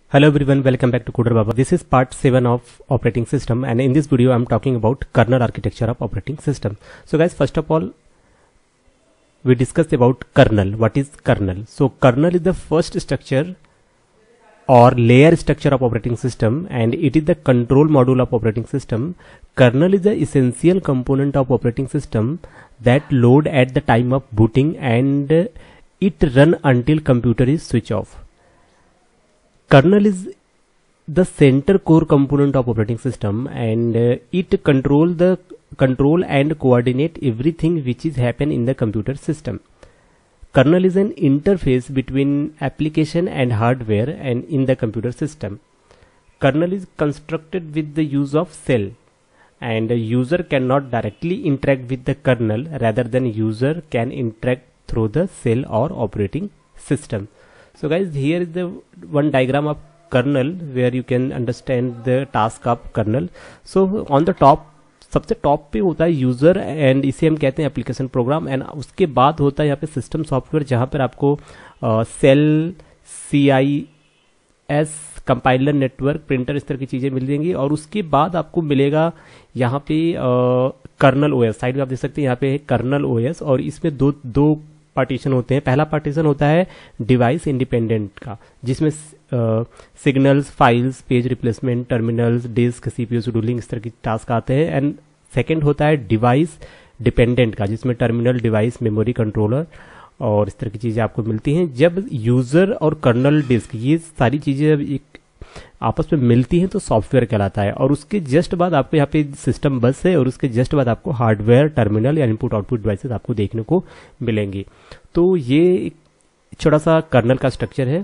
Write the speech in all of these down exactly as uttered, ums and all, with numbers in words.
Hello everyone, welcome back to Coder Baba. This is part seven of operating system, and in this video I'm talking about kernel architecture of operating system. So guys, first of all we discussed about kernel. What is kernel? So kernel is the first structure or layer structure of operating system, and it is the control module of operating system. Kernel is the essential component of operating system that load at the time of booting, and it run until computer is switch off. Kernel is the center core component of operating system, and uh, it control the control and coordinate everything which is happen in the computer system. Kernel is an interface between application and hardware and in the computer system. Kernel is constructed with the use of shell, and a user cannot directly interact with the kernel, rather than user can interact through the shell or operating system. So guys, here is the one diagram of kernel where you can understand the task of kernel. So on the top, सबसे top पे होता है user, and इसे हम कहते हैं application program, and उसके बाद होता है यहाँ पे सिस्टम सॉफ्टवेयर, जहाँ पर आपको shell, C I S, compiler, network, printer, इस तरह की चीजें मिल जाएंगी. और उसके बाद आपको मिलेगा यहाँ पे कर्नल ओएस. साइड में आप देख सकते हैं यहाँ पे है कर्नल ओएस, और इसमें दो दो पार्टीशन होते हैं. पहला पार्टीशन होता है डिवाइस इंडिपेंडेंट का, जिसमें signals, files, page replacement, terminals, disk, CPU scheduling, इस तरह की टास्क आते हैं. एंड सेकंड होता है डिवाइस डिपेंडेंट का, जिसमें टर्मिनल, डिवाइस, मेमोरी, कंट्रोलर और इस तरह की चीजें आपको मिलती हैं. जब यूजर और कर्नल डिस्क, ये सारी चीजें जब एक आपस में मिलती हैं तो सॉफ्टवेयर कहलाता है. और उसके जस्ट बाद आपको यहाँ पे सिस्टम बस है, और उसके जस्ट बाद आपको हार्डवेयर, टर्मिनल या इनपुट आउटपुट डिवाइसेस आपको देखने को मिलेंगी. तो ये एक छोटा सा कर्नल का स्ट्रक्चर है.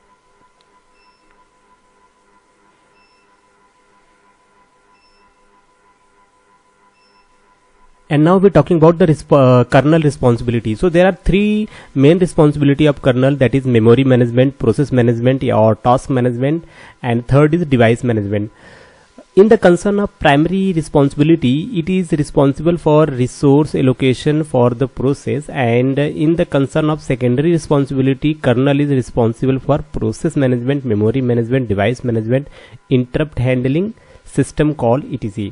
And now we're talking about the resp uh, kernel responsibility. So there are three main responsibility of kernel, that is memory management, process management or task management, and third is device management. In the concern of primary responsibility, it is responsible for resource allocation for the process, and in the concern of secondary responsibility, kernel is responsible for process management, memory management, device management, interrupt handling, system call, et cetera.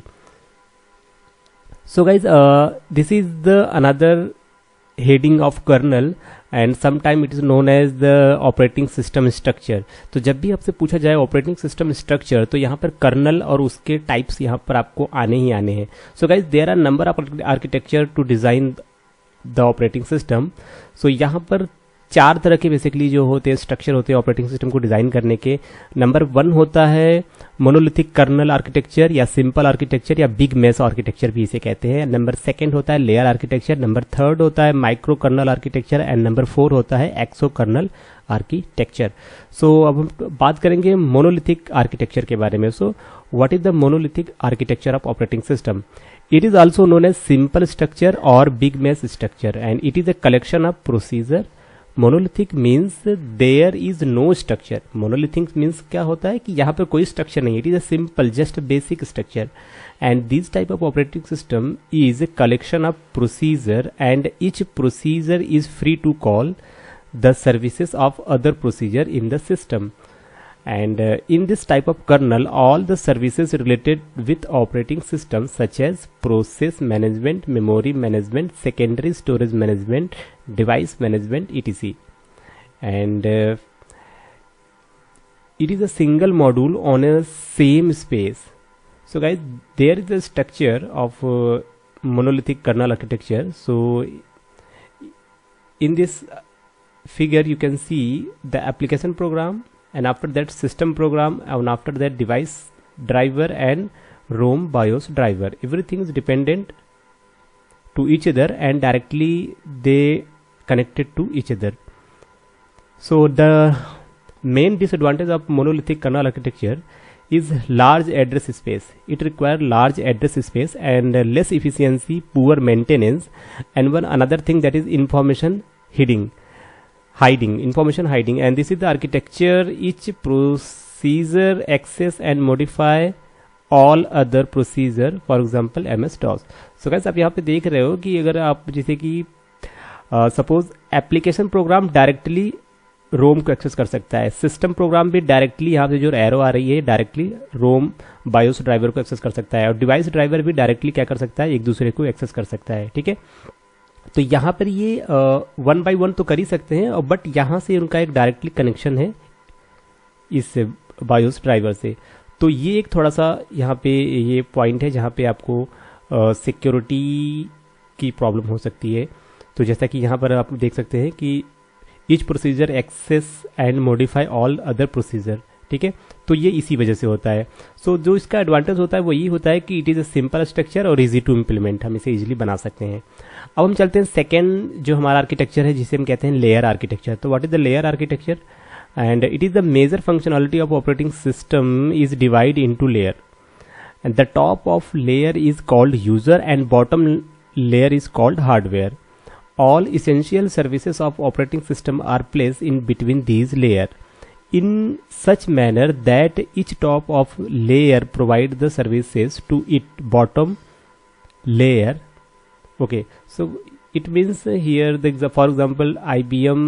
So guys, uh, this is the another heading of kernel, and sometime it is known as the operating system structure. तो जब भी आपसे पूछा जाए operating system structure, तो यहाँ पर colonel और उसके टाइप्स यहाँ पर आपको आने ही आने हैं. So guys, there are number of architecture to design the operating system. So यहाँ पर चार तरह के बेसिकली जो होते हैं स्ट्रक्चर होते हैं ऑपरेटिंग सिस्टम को डिजाइन करने के. नंबर वन होता है मोनोलिथिक कर्नल आर्किटेक्चर या सिंपल आर्किटेक्चर या बिग मेस आर्किटेक्चर भी इसे कहते हैं. नंबर सेकंड होता है लेयर आर्किटेक्चर. नंबर थर्ड होता है micro kernel architecture, and number four होता है एक्सो कर्नल आर्किटेक्चर. सो अब हम बात करेंगे मोनोलिथिक आर्किटेक्चर के बारे में. So what is the monolithic architecture of operating system? It is also known as simple structure or big mesh structure, and it is a collection of procedure. Monolithic means there is no structure. Monolithic means क्या होता है कि यहाँ पर कोई structure नहीं है. It is a simple, just basic structure. And this type of operating system is a collection of procedure, and each procedure is free to call the services of other procedure in the system. And uh, in this type of kernel, all the services related with operating system such as process management, memory management, secondary storage management, device management, et cetera. And uh, it is a single module on a same space. So guys, there is a structure of uh, monolithic kernel architecture. So in this figure you can see the application program, and after that system program, and after that device driver and ROM BIOS driver. Everything is dependent to each other, and directly they connected to each other. So the main disadvantage of monolithic kernel architecture is large address space. It requires large address space and less efficiency, poor maintenance, and one another thing, that is information hiding. hiding information hiding and this is the architecture. Each procedure access and modify all other procedure, for example M S DOS. So guys, आप यहाँ पे देख रहे हो कि अगर आप जैसे कि suppose application program directly ROM को एक्सेस कर सकता है। सिस्टम प्रोग्राम भी डायरेक्टली यहाँ पे जो एरो आ रही है डायरेक्टली रोम बायोस ड्राइवर को एक्सेस कर सकता है, और डिवाइस ड्राइवर भी डायरेक्टली क्या कर सकता है, एक दूसरे को एक्सेस कर सकता है। ठीक है, तो यहाँ पर ये वन बाय वन तो कर ही सकते हैं, और बट यहाँ से उनका एक डायरेक्टली कनेक्शन है इस बायोस ड्राइवर से। तो ये एक थोड़ा सा यहाँ पे ये पॉइंट है जहाँ पे आपको सिक्योरिटी की प्रॉब्लम हो सकती है। तो जैसा कि यहाँ पर आप देख सकते हैं कि each procedure access and modify all other procedure. ठीक है, तो ये इसी वजह से होता है। सो so, जो इसका एडवांटेज होता है वो ये होता है कि it is a simple structure और इजी टू इम्प्लीमेंट, हम इसे इजीली बना सकते हैं। अब हम चलते हैं सेकेंड जो हमारा आर्किटेक्चर है जिसे हम कहते हैं लेयर आर्किटेक्चर। तो what is the layer architecture? And it is the major functionality of operating system is divide into layer, and the top of layer is called user and bottom layer is called hardware. All essential services of operating system are placed in between these layers in such manner that each top of layer provide the services to its bottom layer. Okay, so it means here the for example I B M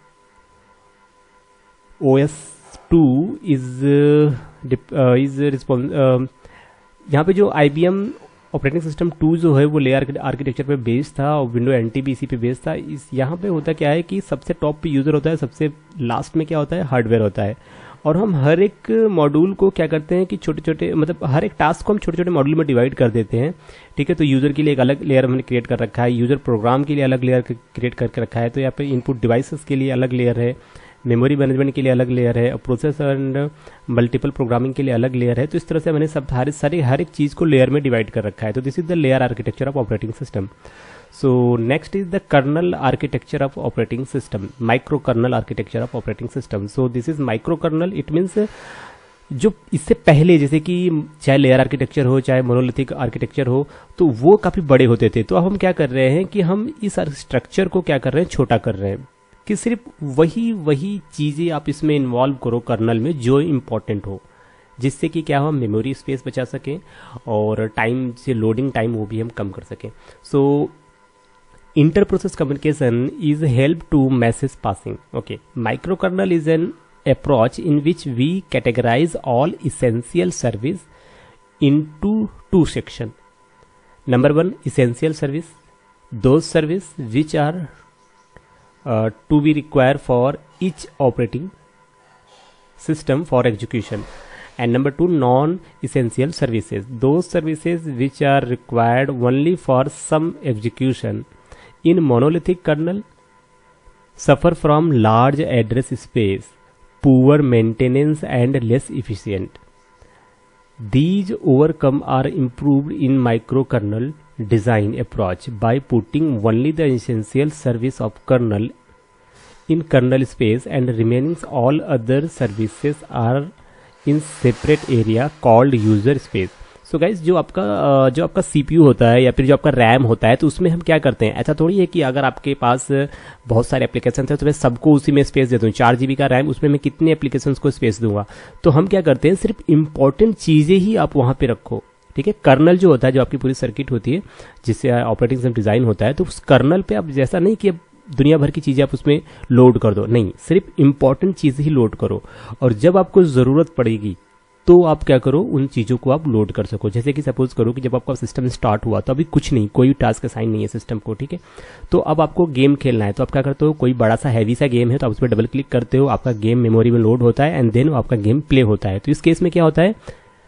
O S two is uh, uh, is responsible uh, यहाँ पे जो I B M operating system two जो है वो layer architecture पे based था और window N T B इसी पे बेस्ड था। इस यहाँ पे होता क्या है कि सबसे टॉप पे यूज़र होता है, सबसे लास्ट में क्या होता है, हार्डवेयर होता है। और हम हर एक मॉड्यूल को क्या करते हैं कि छोटे छोटे मतलब हर एक टास्क को हम छोटे छोटे मॉड्यूल में डिवाइड कर देते हैं। ठीक है, तो यूज़र के लिए एक अलग लेयर हमने क्रिएट कर रखा है, यूज़र प्रोग्राम के लिए अलग लेयर क्रिएट करके रखा है, तो यहाँ पे इनपुट डिवाइसेस के लिए अलग लेयर है, मेमोरी मैनेजमेंट के लिए अलग लेयर है, और प्रोसेसर एंड मल्टीपल प्रोग्रामिंग के लिए अलग लेयर है। तो इस तरह से मैंने सब हर सारी हर एक चीज़ को लेयर में डिवाइड कर रखा है। तो this is the layer architecture of operating system. So next is the kernel architecture of operating system, micro kernel architecture of operating system. So this is micro kernel, it means जो इससे पहले जैसे कि चाहे लेयर आर्किटेक्चर हो चाहे monolithic architecture हो तो वो काफ़ी बड़े होते थे। तो अब हम क्या कर रहे हैं कि हम इस स्ट्रक्चर को क्या कर रहे हैं, छोटा कर रहे हैं, कि सिर्फ वही वही चीज़ें आप इसमें इन्वॉल्व करो कर्नल में जो इम्पोर्टेंट हो, जिससे कि क्या हो, हम मेमोरी स्पेस बचा सकें और टाइम से लोडिंग टाइम वो भी हम कम कर सकें। So inter process communication is help to message passing. Okay, micro kernel is an approach in which we categorize all essential service into two section. Number one, essential service, those service which are Uh, to be required for each operating system for execution, and number two, non-essential services, those services which are required only for some execution. In monolithic kernel suffer from large address space, poor maintenance and less efficient. These overcome are improved in microkernel design approach by putting only the essential service of kernel in kernel space and remaining all other services are in separate area called user space. So guys जो आपका जो आपका CPU होता है या फिर जो आपका रैम होता है तो उसमें हम क्या करते हैं, ऐसा थोड़ी है कि अगर आपके पास बहुत सारे एप्लीकेशन है तो मैं सबको उसी में स्पेस दे दूँ। चार जीबी का रैम, उसमें मैं कितने एप्लीकेशंस को स्पेस दूंगा। तो हम क्या करते हैं, सिर्फ इंपॉर्टेंट चीज़ें ही आप वहाँ पे रखो। ठीक है, कर्नल जो होता है, जो आपकी पूरी सर्किट होती है जिससे ऑपरेटिंग सिस्टम डिज़ाइन होता है, तो उस कर्नल पे आप जैसा नहीं कि दुनिया भर की चीज़ें आप उसमें लोड कर दो, नहीं, सिर्फ इंपॉर्टेंट चीज़ें ही लोड करो। और जब आपको ज़रूरत पड़ेगी तो आप क्या करो, उन चीज़ों को आप लोड कर सको। जैसे कि सपोज करो कि जब आपका सिस्टम स्टार्ट हुआ तो अभी कुछ नहीं, कोई टास्क असाइन नहीं है सिस्टम को। ठीक है, तो अब आपको गेम खेलना है तो आप क्या करते हो, कोई बड़ा सा हैवी सा गेम है तो आप उस पर डबल क्लिक करते हो, आपका गेम मेमोरी में लोड होता है एंड देन आपका गेम प्ले होता है। तो इस केस में क्या होता है,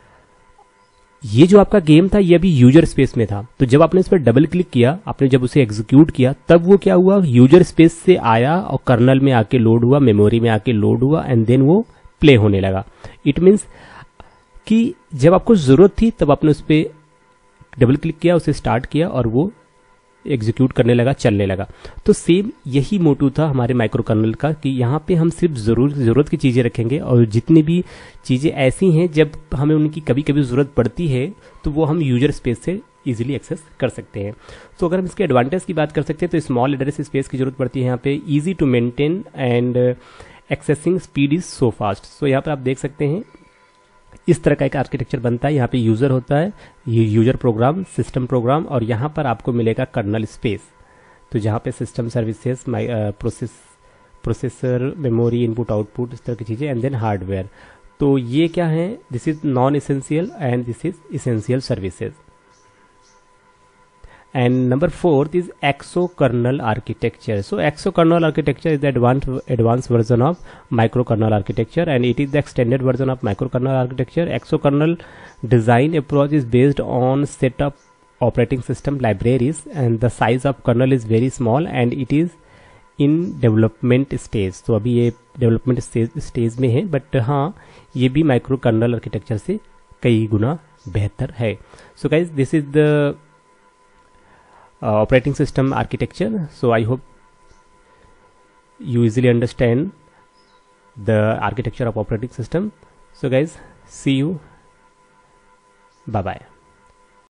ये जो आपका गेम था ये अभी यूजर स्पेस में था, तो जब आपने इस पर डबल क्लिक किया, आपने जब उसे एग्जीक्यूट किया, तब वो क्या हुआ, यूजर स्पेस से आया और कर्नल में आके लोड हुआ, मेमोरी में आके लोड हुआ एंड देन वो प्ले होने लगा। इट मीन्स कि जब आपको ज़रूरत थी तब आपने उस पर डबल क्लिक किया, उसे स्टार्ट किया और वो एग्जीक्यूट करने लगा, चलने लगा। तो सेम यही मोटिव था हमारे माइक्रो कर्नल का कि यहाँ पे हम सिर्फ ज़रूर ज़रूरत की चीज़ें रखेंगे और जितनी भी चीज़ें ऐसी हैं जब हमें उनकी कभी कभी ज़रूरत पड़ती है तो वो हम यूजर स्पेस से इजीली एक्सेस कर सकते हैं। तो अगर हम इसके एडवांटेज की बात कर सकते हैं तो स्मॉल एड्रेस स्पेस की जरूरत पड़ती है यहाँ पे, easy to maintain and accessing speed is so fast. So यहाँ पर आप देख सकते हैं इस तरह का एक आर्किटेक्चर बनता है। यहाँ पे यूज़र होता है, ये यूजर प्रोग्राम, सिस्टम प्रोग्राम, और यहाँ पर आपको मिलेगा कर्नल स्पेस। तो जहाँ पे system services, process processor, memory, input output, इस तरह की चीज़ें, एंड देन हार्डवेयर। तो ये क्या है, this is non essential and this is essential services. And number fourth is exokernel architecture. So exokernel architecture is the advanced advanced version of microkernel architecture, and it is the extended version of microkernel architecture. Exokernel design approach is based on set of operating system libraries, and the size of kernel is very small and it is in development stage. तो अभी ये development stage stage में है, but हाँ ये भी microkernel architecture से कई गुना बेहतर है। So guys, this is the Uh, operating system architecture. So I hope you easily understand the architecture of operating system. So guys, see you, bye bye.